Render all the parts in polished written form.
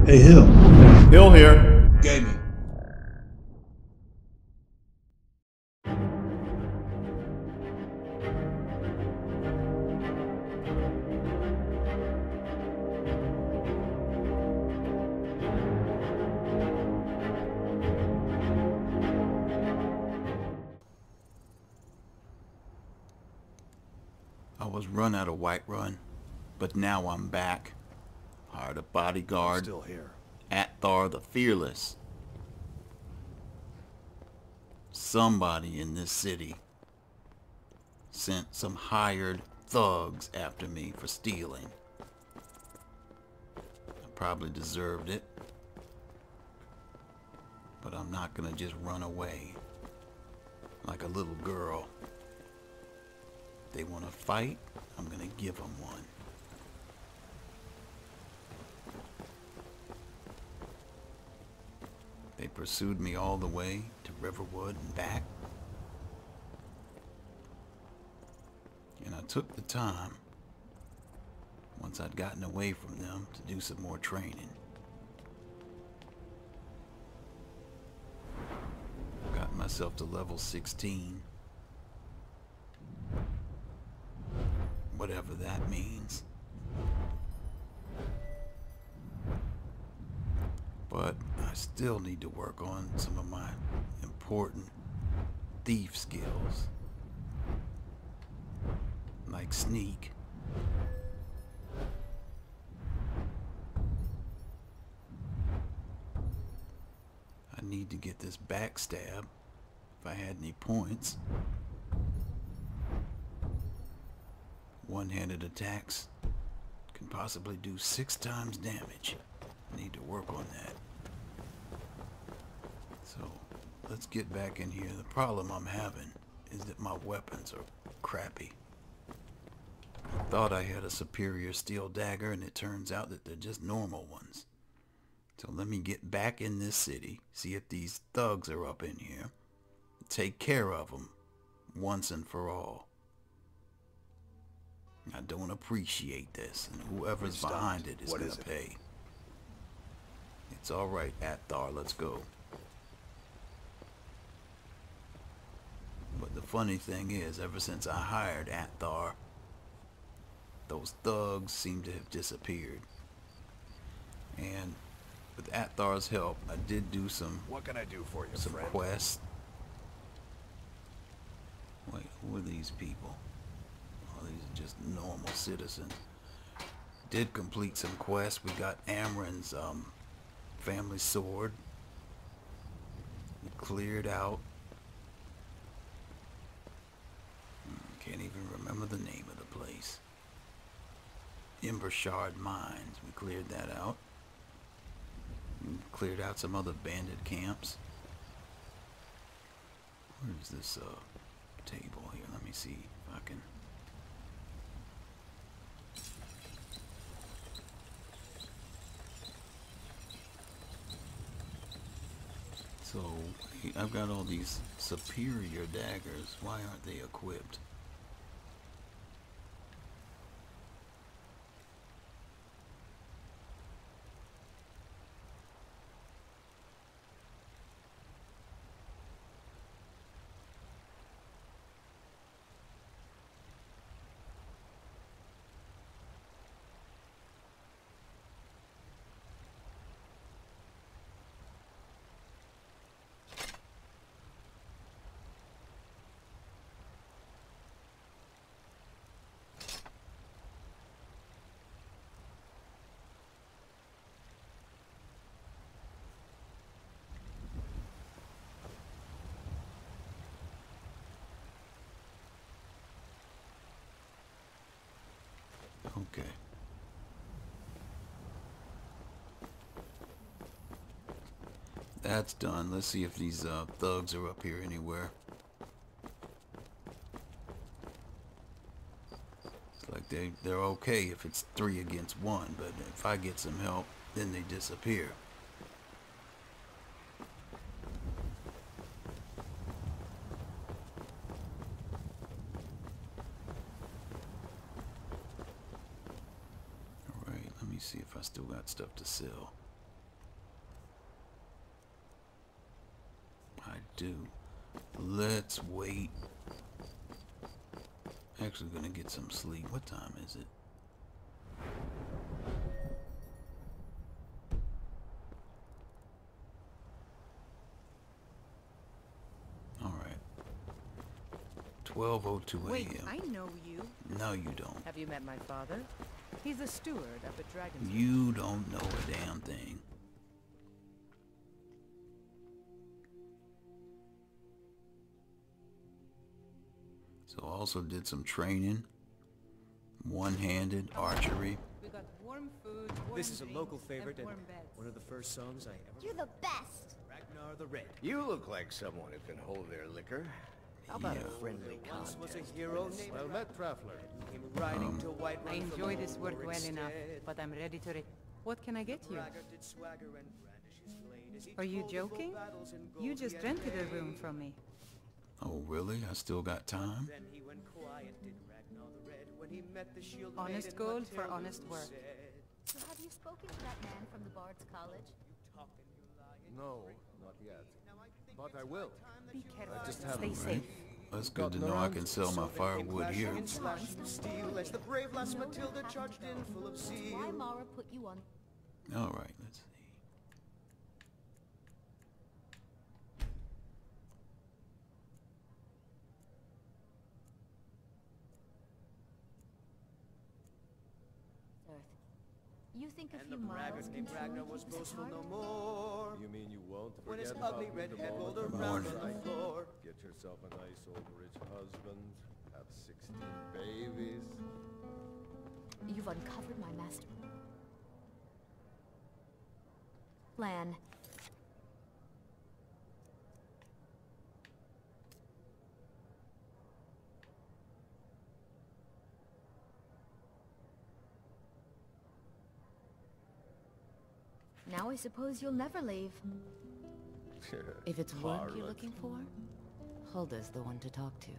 Hey, Hill. Hill here. Gaming. I was run out of Whiterun, but now I'm back. Hired a bodyguard. Still here. Atthar the Fearless. Somebody in this city sent some hired thugs after me for stealing. I probably deserved it, but I'm not gonna just run away like a little girl. If they want to fight, I'm gonna give them one. They pursued me all the way to Riverwood and back. And I took the time, once I'd gotten away from them, to do some more training. Got myself to level 16. Whatever that means. But I still need to work on some of my important thief skills, like sneak. I need to get this backstab if I had any points. One-handed attacks can possibly do 6 times damage. Need to work on that. So let's get back in here. The problem I'm having is that my weapons are crappy. I thought I had a superior steel dagger, and it turns out that they're just normal ones. So let me get back in this city, see if these thugs are up in here, take care of them once and for all. I don't appreciate this, and whoever's behind it is gonna pay. It's alright, Atthar, let's go. But the funny thing is, ever since I hired Atthar, those thugs seem to have disappeared. And with Atthar's help, I did do some What can I do for you, some friend? quests. Wait, who are these people? Oh, these are just normal citizens. Did complete some quests. We got Amren's family sword. We cleared out. Can't even remember the name of the place. Embershard Mines. We cleared that out. We cleared out some other bandit camps. Where's this table here? Let me see if I can. So, I've got all these superior daggers. Why aren't they equipped? Okay. That's done. Let's see if these thugs are up here anywhere. It's like they're okay if it's 3 against 1, but if I get some help, then they disappear. See if I still got stuff to sell. do. Let's wait. Actually gonna get some sleep. What time is it? Alright. 12:02 Wait, a.m. I know you. No, you don't. Have you met my father? He's the steward up at Dragon's. You don't know a damn thing. So also did some training. One-handed archery. We got warm food, warm This is a local drinks, favorite and warm beds. one of the first songs I ever You're the best. Ragnar the Red. You look like someone who can hold their liquor. How about Yeah. a friendly Once contest? was a hero named Well met, Traveler. Came riding to White I Run from enjoy this work War well enough, instead. but I'm ready to What can I get you? Braggart did swagger and brandish his blade as he Are you told of joking? both battles in You gold just he had rented a room made. from me. Oh, really? I still got time? Then he went quiet, did Ragnar the Red, when he met the shield Honest maiden gold for Matilda, honest who work. said, So have you spoken to that man from the Bard's College? "You talk and you lie and No, you break not my yet. faith. Now I think But it's I my will. time that Be you careful. lie just and haven't, Stay right? safe. That's good to Gotten know I around can to sell my So they came firewood clashing here. and slashing steel as the brave lass You know Matilda you have charged to in go. full of Why zeal. Mara put you on? Alright, let's see. Earth. You think a And few the braggart miles can named truly Ragnar keep was us boastful apart? no more. You mean you won't When his forget about ugly me red the head moment rolled I'm around Morning. on the floor. Get yourself a nice old rich husband. Have 16 babies. You've uncovered my master plan. Now I suppose you'll never leave. If it's work you're Harlot. looking for, Hulda's the one to talk to.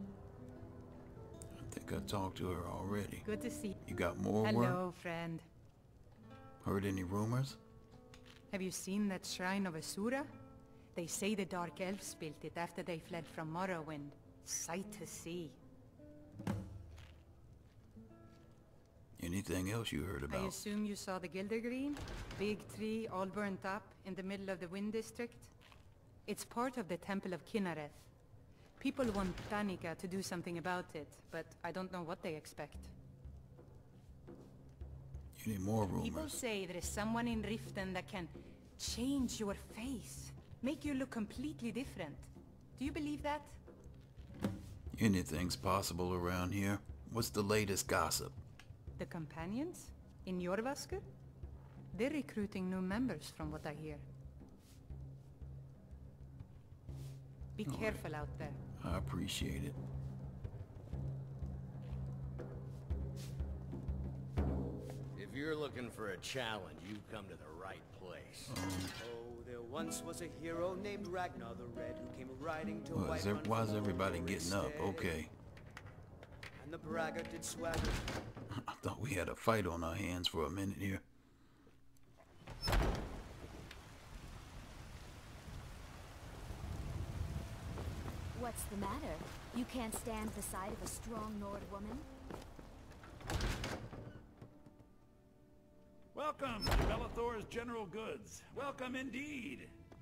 I think I talked to her already. Good to see You got more work? Hello, friend. Heard any rumors? Have you seen that shrine of Asura? They say the Dark Elves built it after they fled from Morrowind. Sight to see. Anything else you heard I about? assume you saw the Gildergreen? Big tree, all burnt up, in the middle of the Wind District? It's part of the Temple of Kinnareth. People want Danica to do something about it, but I don't know what they expect. Any more People rumors? say there is someone in Riften that can change your face, make you look completely different. Do you believe that? Anything's possible around here. What's the latest gossip? The companions? In Jorvaskr? They're recruiting new members from what I hear. Be careful out there. I appreciate it. If you're looking for a challenge, you've come to the right place. Oh, there once was a hero named Ragnar the Red who came riding to White Run Why's from everybody War getting up? instead. Okay. And the braggart did swagger. I thought we had a fight on our hands for a minute here. What's the matter? You can't stand the sight of a strong Nord woman? Welcome to Bellathor's General Goods. Welcome indeed.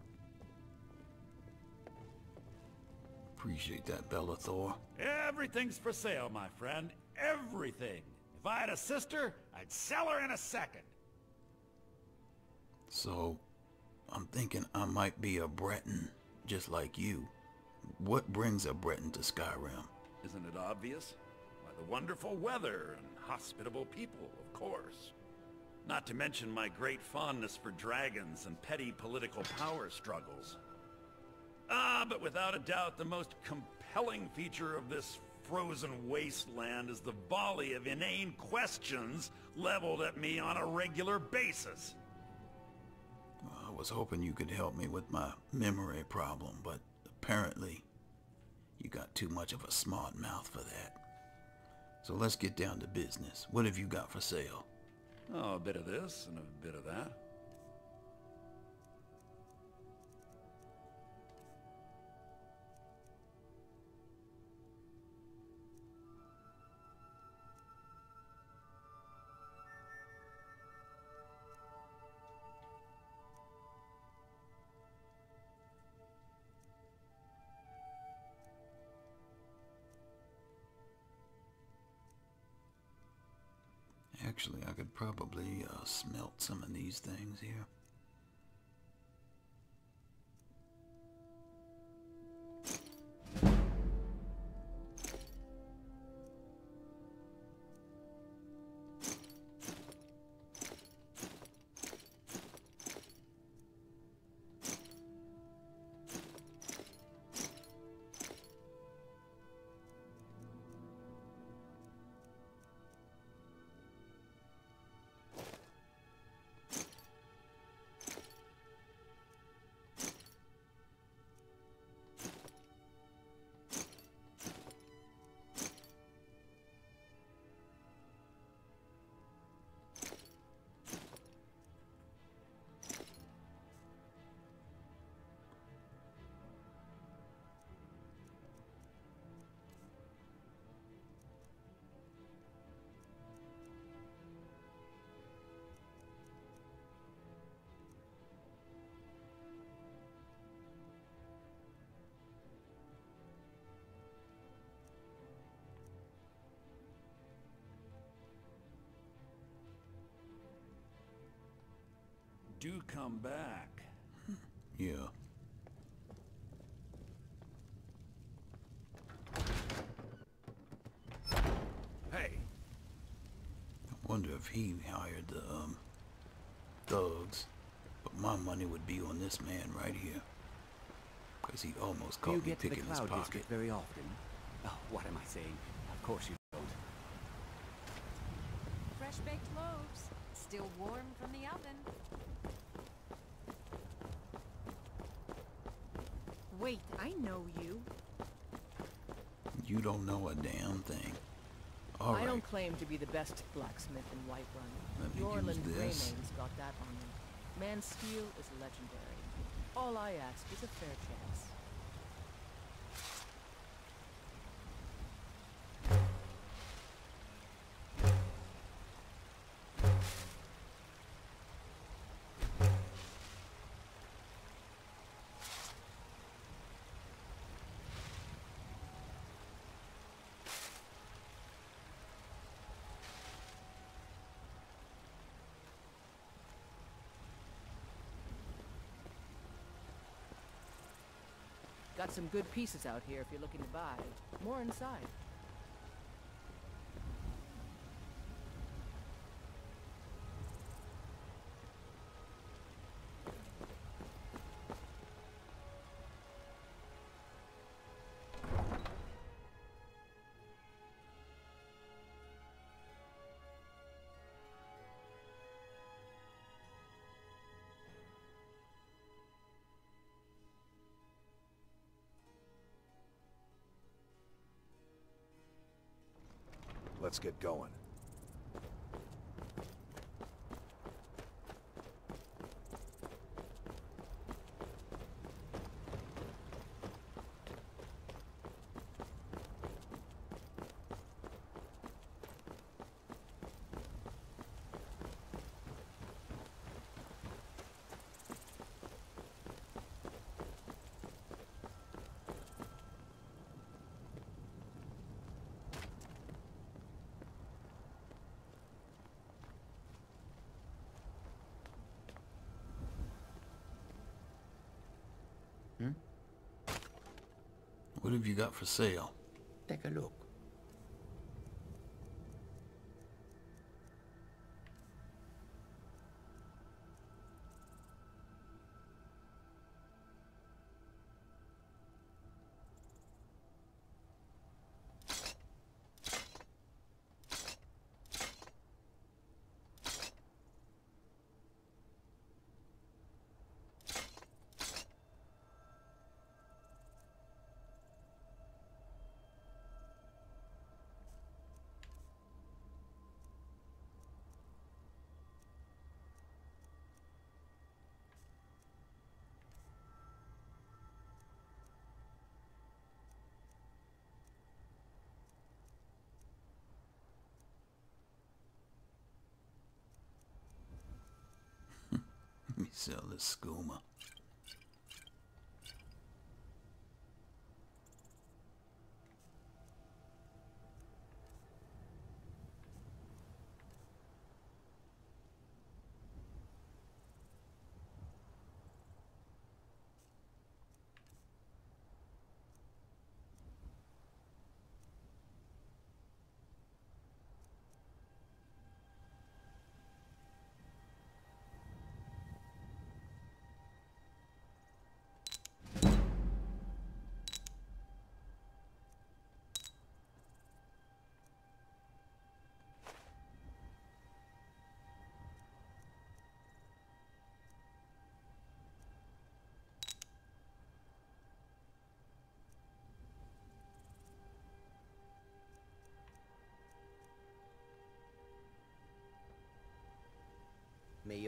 Appreciate that, Bellathor. Everything's for sale, my friend. Everything. If I had a sister, I'd sell her in a second. So, I'm thinking I might be a Breton, just like you. What brings a Breton to Skyrim? Isn't it obvious? Why, the wonderful weather and hospitable people, of course. Not to mention my great fondness for dragons and petty political power struggles. But without a doubt, the most compelling feature of this frozen wasteland is the volley of inane questions leveled at me on a regular basis. I was hoping you could help me with my memory problem, but apparently you got too much of a smart mouth for that. So let's get down to business. What have you got for sale? Oh, a bit of this and a bit of that. Actually, I could probably smelt some of these things here. Do come back. Yeah. Hey. I wonder if he hired the thugs, but my money would be on this man right here, because he almost caught me picking his pocket. Do you get to the Cloud District very often? Oh, what am I saying? Of course you don't. Fresh-baked loaves, still warm from the oven. Wait, I know you. You don't know a damn thing. All right. I don't claim to be the best blacksmith in Whiterun. Let me Yorland use this. Greymane's got that on me. Man's steel is legendary. All I ask is a fair chance. Got some good pieces out here if you're looking to buy. More inside. Let's get going. What have you got for sale? Take a look. Let me sell this skooma.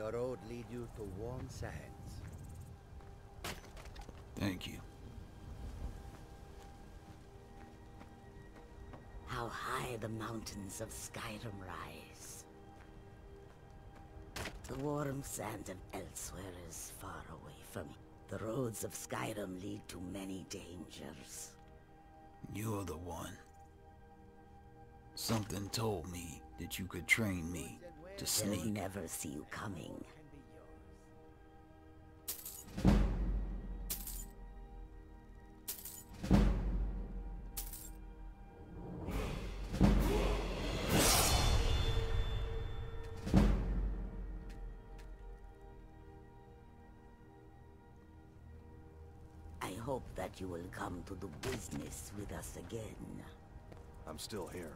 the road lead you to warm sands. Thank you. How high the mountains of Skyrim rise. The warm sand of elsewhere is far away from me. The roads of Skyrim lead to many dangers. You're the one. Something told me that you could train me to sneak. They'll never see you coming. I hope that you will come to do business with us again. I'm still here.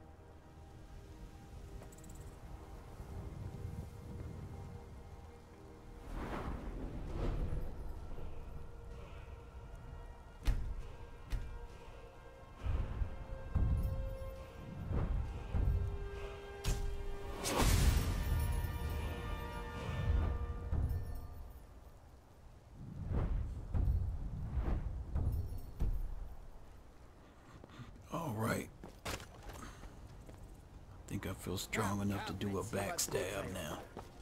All right. I think I feel strong enough to do a backstab now.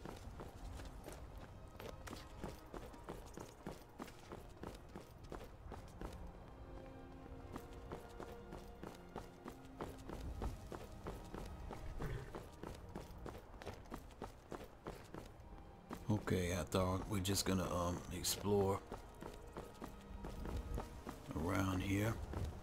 Okay, I thought we're just gonna explore around here.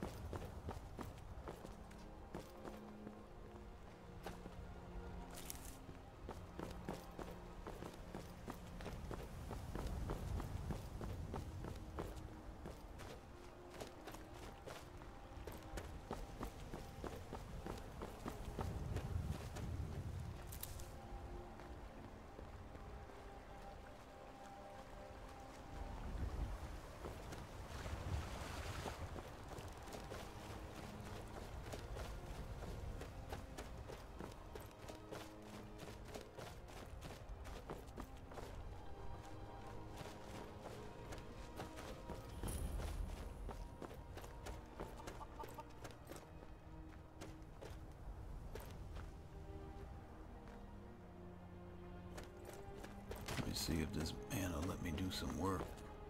Let me see if this man will let me do some work.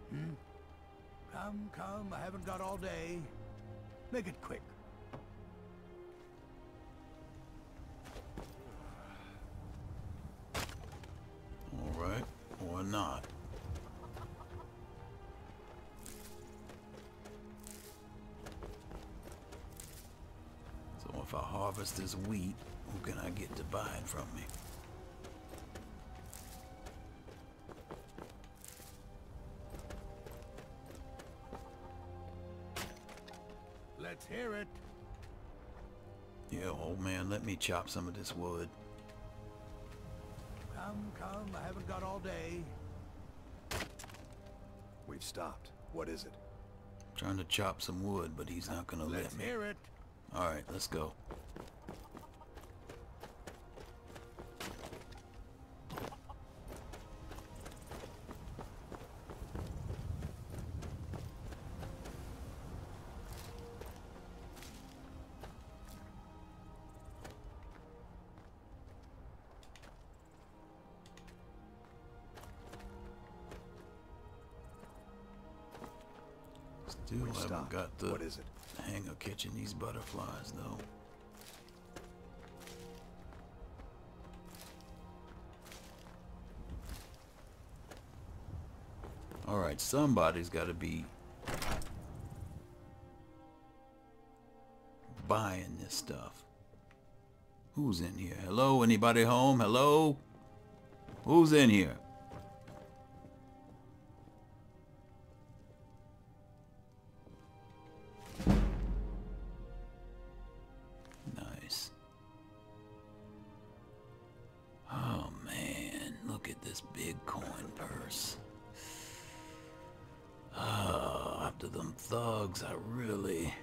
Come, I haven't got all day. Make it quick. All right, or not. So if I harvest this wheat, who can I get to buy it from me? Let's hear it. Yeah, old man, let me chop some of this wood. Come, I haven't got all day. We've stopped. What is it? Trying to chop some wood, but he's not gonna let me. Let's hear it. All right, let's go. Still haven't got the What is it? hang of catching these butterflies, though. All right, somebody's got to be buying this stuff. Who's in here? Hello? Anybody home? Hello? Who's in here? Nice. Oh man, look at this big coin purse. After them thugs, I really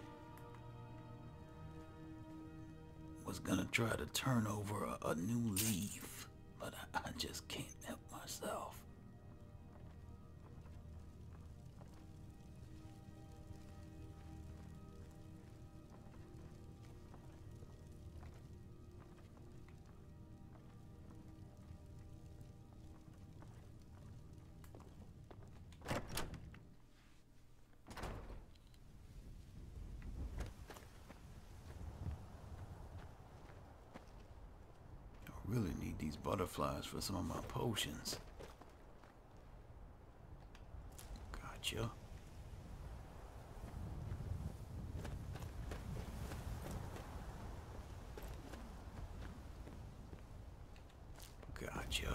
was gonna try to turn over a new leaf, but I just can't help myself. Really need these butterflies for some of my potions. Gotcha. Gotcha.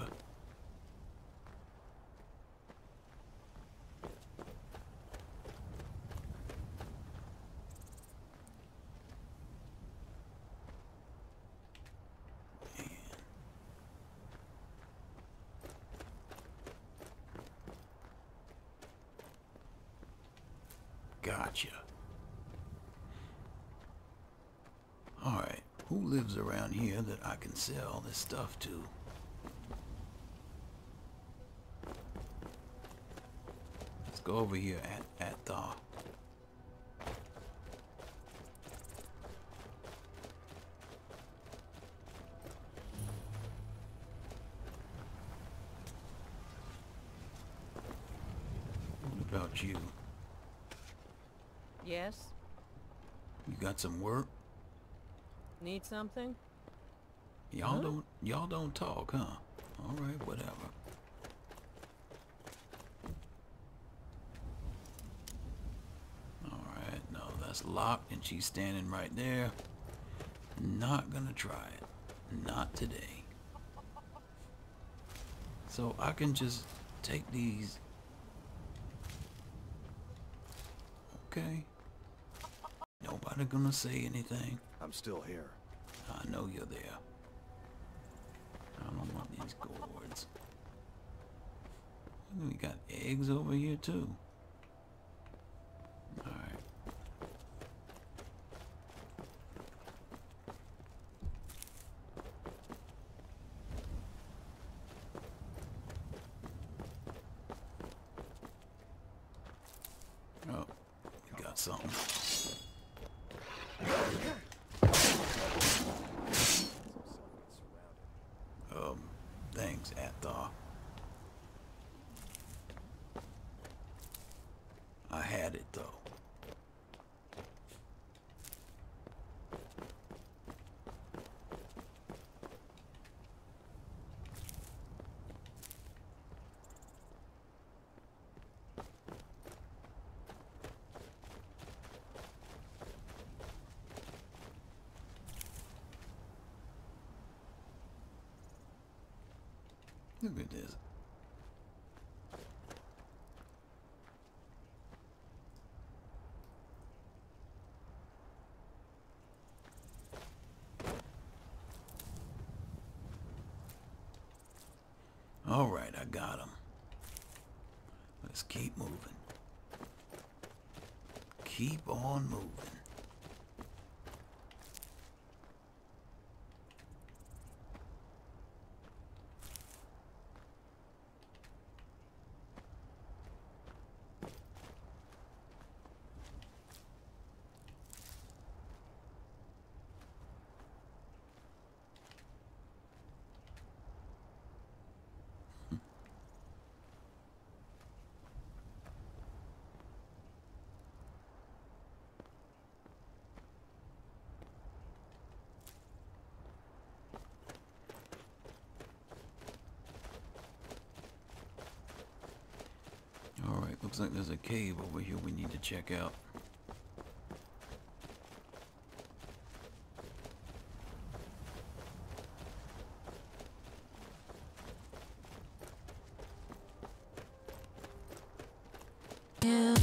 Gotcha. Alright, who lives around here that I can sell this stuff to? Let's go over here at the... What about you? Yes? You got some work? Need something? Y'all don't talk, huh? All right, whatever. All right, no, that's locked and she's standing right there. Not gonna try it. Not today. So I can just take these. Okay. Nobody gonna say anything. I'm still here. I know you're there. I don't want these gourds. We got eggs over here too. Alright. Oh, you got something. Thanks, Athar. I had it though. Look at this. All right, I got him. Let's keep moving. Keep on moving. Alright, looks like there's a cave over here we need to check out. Yeah.